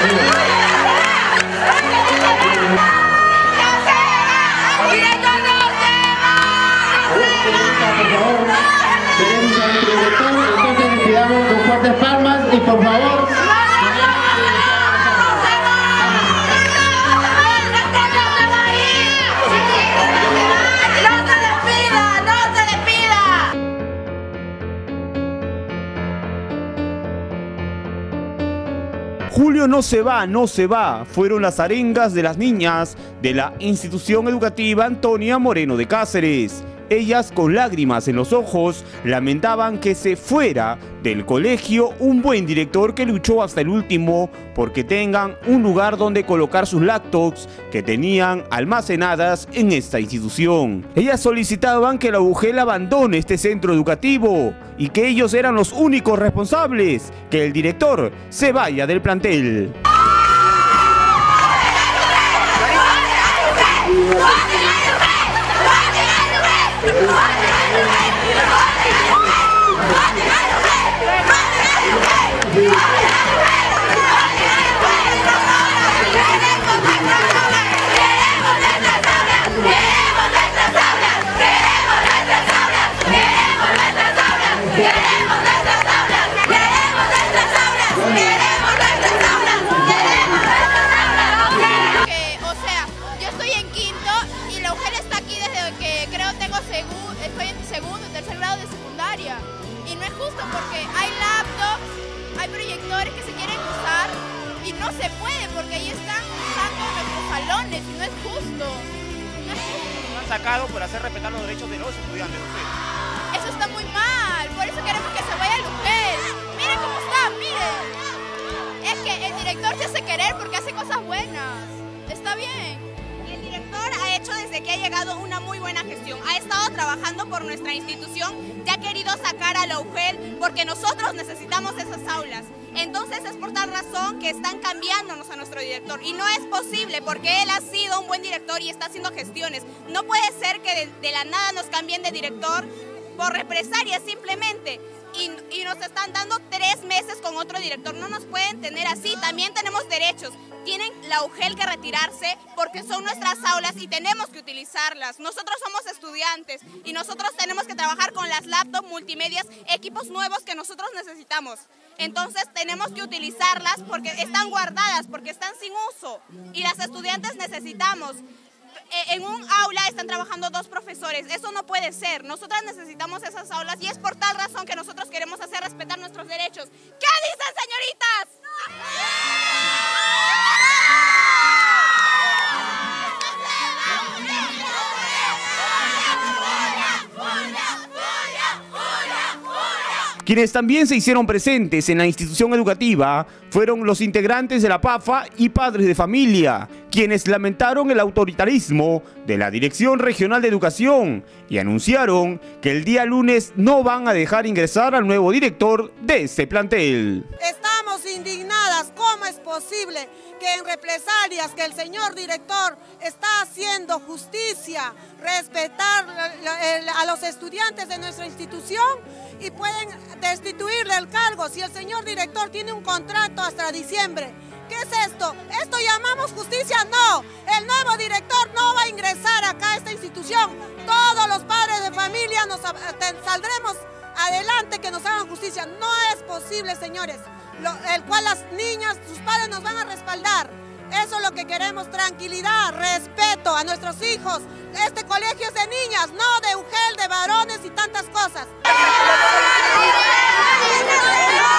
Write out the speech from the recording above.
Tenemos a nuestro director, entonces le pidamos con fuertes palmas y por favor. Julio no se va, no se va, fueron las arengas de las niñas de la institución educativa Antonia Moreno de Cáceres. Ellas, con lágrimas en los ojos, lamentaban que se fuera del colegio un buen director que luchó hasta el último porque tengan un lugar donde colocar sus laptops que tenían almacenadas en esta institución. Ellas solicitaban que la UGEL abandone este centro educativo y que ellos eran los únicos responsables, que el director se vaya del plantel. Estoy en segundo y tercer grado de secundaria y no es justo porque hay laptops, hay proyectores que se quieren usar y no se puede porque ahí están usando nuestros salones y no es justo. No es justo. Nos han sacado por hacer respetar los derechos de los estudiantes. Eso está muy mal, por eso queremos que se vaya el UGEL. Miren cómo está, miren. Es que el director se hace querer porque hace cosas buenas. Está bien. El director ha hecho desde que ha llegado una muy buena gestión. Ha estado trabajando por nuestra institución, ya ha querido sacar a la UGEL porque nosotros necesitamos esas aulas. Entonces es por tal razón que están cambiándonos a nuestro director. Y no es posible porque él ha sido un buen director y está haciendo gestiones. No puede ser que de la nada nos cambien de director por represalias simplemente. Y nos están dando 3 meses con otro director. No nos pueden tener así. También tenemos derechos. Tienen la UGEL que retirarse porque son nuestras aulas y tenemos que utilizarlas. Nosotros somos estudiantes y nosotros tenemos que trabajar con las laptops, multimedias, equipos nuevos que nosotros necesitamos. Entonces tenemos que utilizarlas porque están guardadas, porque están sin uso y las estudiantes necesitamos. En un aula están trabajando 2 profesores, eso no puede ser. Nosotras necesitamos esas aulas y es por tal razón que nosotros queremos hacer respetar nuestros derechos. ¿Qué dicen, señoritas? Quienes también se hicieron presentes en la institución educativa fueron los integrantes de la PAFA y padres de familia, quienes lamentaron el autoritarismo de la Dirección Regional de Educación y anunciaron que el día lunes no van a dejar ingresar al nuevo director de este plantel. Estamos indignadas, ¿cómo es posible que en represalias que el señor director está haciendo justicia, respetar a los estudiantes de nuestra institución y pueden destituirle el cargo si el señor director tiene un contrato hasta diciembre? ¿Qué es esto? ¿Esto llamamos justicia? No, el nuevo director no va a ingresar acá a esta institución. Todos los padres de familia saldremos adelante que nos hagan justicia. No es posible, señores, el cual las niñas, sus padres nos van a respaldar. Eso es lo que queremos, tranquilidad, respeto a nuestros hijos. Este colegio es de niñas, no de UGEL, de varones y tantas cosas.